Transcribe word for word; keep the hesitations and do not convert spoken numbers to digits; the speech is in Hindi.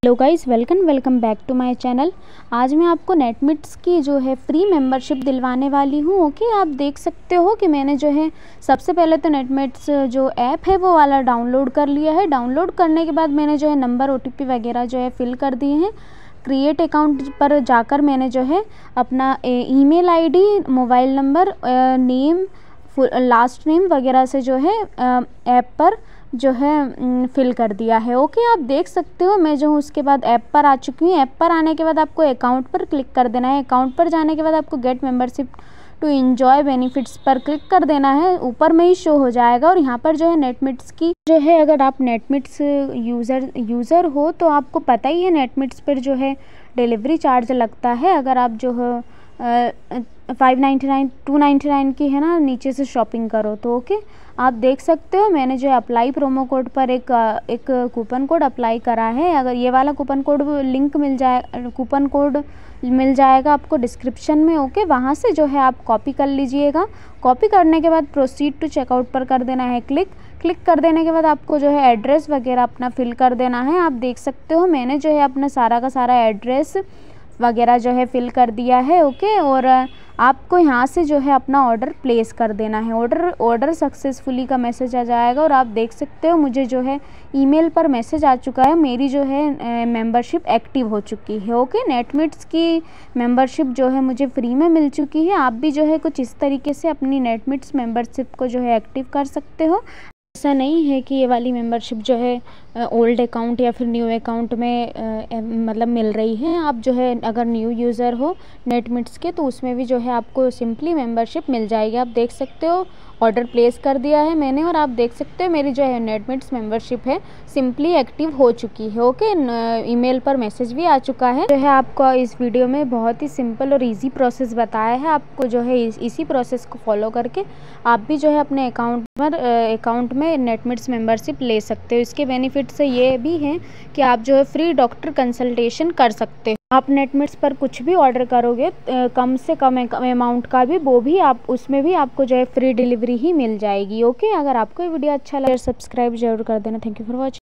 Hello guys, welcome welcome back to my channel. आज मैं आपको नेटमिट्स की जो है फ्री मेंबरशिप दिलवाने वाली हूँ। ओके, आप देख सकते हो कि मैंने जो है सबसे पहले तो नेटमिट्स जो ऐप है वो वाला डाउनलोड कर लिया है। डाउनलोड करने के बाद मैंने जो है नंबर ओटीपी वगैरह जो है फिल कर दिए हैं। क्रिएट अकाउंट पर जाकर मैंने जो है अपना email ID, mobile number, name, last name वगैरह से जो है ऐप पर जो है फिल कर दिया है। ओके, आप देख सकते हो मैं जो हूँ उसके बाद ऐप पर आ चुकी हूँ। ऐप पर आने के बाद आपको अकाउंट पर क्लिक कर देना है। अकाउंट पर जाने के बाद आपको get membership to enjoy benefits पर क्लिक कर देना है। ऊपर में ही शो हो जाएगा और यहाँ पर जो है नेटमिट्स की जो है, अगर आप नेटमिट्स यूज़र यूज़र हो तो आपको पता ही है नेटमिट्स पर जो है डिलीवरी चार्ज लगता है। अगर आप जो है five ninety nine to ninety nine की है ना नीचे से शॉपिंग करो तो। ओके, आप देख सकते हो मैंने जो है अप्लाई प्रोमो कोड पर एक एक कूपन कोड अप्लाई करा है। अगर ये वाला कूपन कोड लिंक मिल जाए कूपन कोड मिल जाएगा आपको डिस्क्रिप्शन में। ओके, वहाँ से जो है आप कॉपी कर लीजिएगा। कॉपी करने के बाद प्रोसीड टू चेकआउट पर कर देना है क्लिक। क्लिक कर देने के बाद आपको जो है एड्रेस वगैरह अपना फिल कर देना है। आप देख सकते हो मैंने जो है अपना सारा का सारा एड्रेस वगैरह जो है फिल कर दिया है। ओके, और आपको यहाँ से जो है अपना ऑर्डर प्लेस कर देना है। ऑर्डर ऑर्डर सक्सेसफुली का मैसेज आ जाएगा और आप देख सकते हो मुझे जो है ईमेल पर मैसेज आ चुका है, मेरी जो है मेंबरशिप एक्टिव हो चुकी है। ओके, नेटमिट्स की मेंबरशिप जो है मुझे फ्री में मिल चुकी है। आप भी जो है कुछ इस तरीके से अपनी नेटमिट्स मेंबरशिप को जो है एक्टिव कर सकते हो। ऐसा नहीं है कि ये वाली मेंबरशिप जो है ओल्ड अकाउंट या फिर न्यू अकाउंट में आ, मतलब मिल रही है। आप जो है अगर न्यू यूज़र हो नेटमिट्स के तो उसमें भी जो है आपको सिंपली मेंबरशिप मिल जाएगी। आप देख सकते हो ऑर्डर प्लेस कर दिया है मैंने और आप देख सकते हो मेरी जो है नेटमिट्स मेंबरशिप है सिंपली एक्टिव हो चुकी है। ओके, ईमेल पर मैसेज भी आ चुका है। जो है आपको इस वीडियो में बहुत ही सिंपल और इजी प्रोसेस बताया है। आपको जो है इस, इसी प्रोसेस को फॉलो करके आप भी जो है अपने अकाउंट पर अकाउंट में नेटमिट्स मेंबरशिप ले सकते हो। इसके बेनिफिट से ये भी हैं कि आप जो है फ्री डॉक्टर कंसल्टेशन कर सकते हो। आप नेटमिट्स पर कुछ भी ऑर्डर करोगे कम से कम अमाउंट का भी, वो भी आप उसमें भी आपको जो है फ्री डिलीवरी ही मिल जाएगी। ओके, अगर आपको ये वीडियो अच्छा लगे सब्सक्राइब जरूर कर देना। Thank you for watching.